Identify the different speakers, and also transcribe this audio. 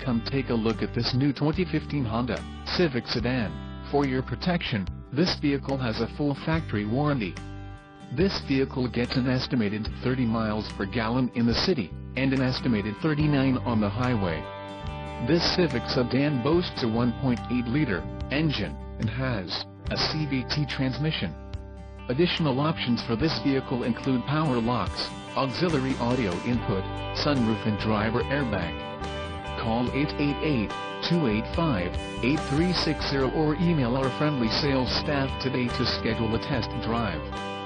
Speaker 1: come take a look at this new 2015 Honda Civic sedan. For your protection, this vehicle has a full factory warranty. This vehicle gets an estimated 30 miles per gallon in the city, and an estimated 39 on the highway. This Civic sedan boasts a 1.8-liter engine, and has a CVT transmission. Additional options for this vehicle include power locks, auxiliary audio input, sunroof and driver airbag. Call 888-285-8360 or email our friendly sales staff today to schedule a test drive.